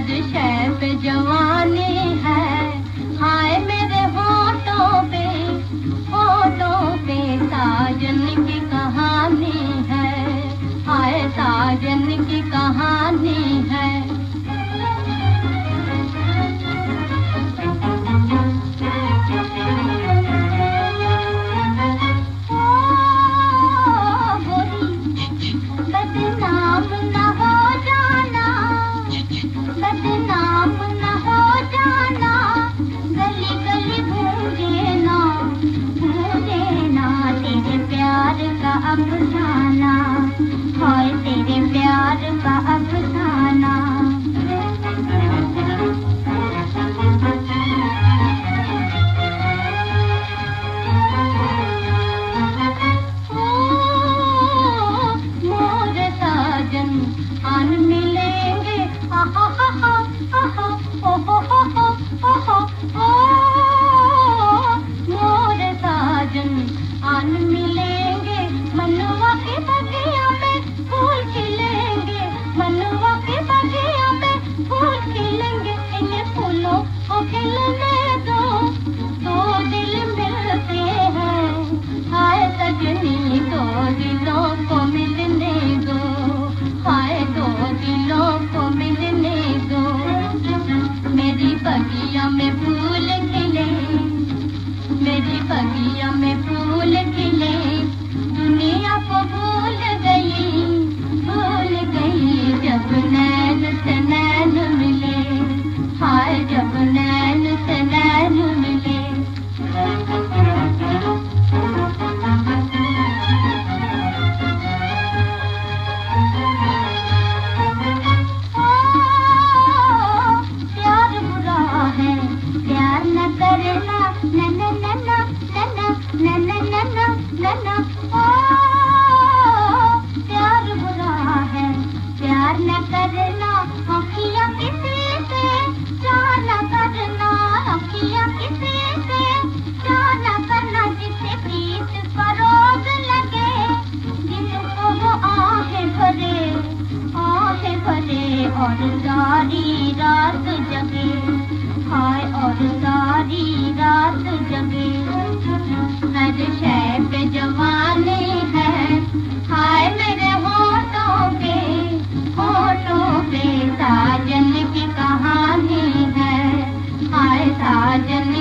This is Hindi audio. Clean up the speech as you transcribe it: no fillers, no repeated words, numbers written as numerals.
हर शय पे जवानी है, हाय मेरे होठों पे साजन की कहानी है, हाय साजन की कहानी है। बदनाम न हो जाना, बदनाम न हो जाना, गली गली गूंजे ना तेरे प्यार का अफसाना, हाय तेरे प्यार का अफसाना। आन मिलेंगे आहा हा हा आहा ओ हो हो ओहो ओ मोर साजन आन मिलेंगे, मनवा के बगिया में फूल खिलेंगे, मनवा के बगिया में फूल खिलेंगे। इन फूलों को खिलने दो दिल मिलते हैं, हाय सजनी दो दिलों को मिलने दो, हाय दो दिलों को मिलने दो। मेरी बगिया में फूल खिले, मेरी बगिया में फूल खिले, दुनिया को भूल गई जब नैन से नैन मिले, हाय जब नैन से नैन मिले। प्यार न करना न न न न न न न न न न ओ प्यार बुरा है, प्यार न करना, अखियाँ किसी से चाह न करना, अखियाँ किसी से चाह न करना, जिसे प्रीत का रोग लगे, जिनको वो आहें भरे और सारी रात जगे, हाय और सारी रात जगे। हर शय पे जवानी है, हाय मेरे होठों पे साजन की कहानी है, हाय साजन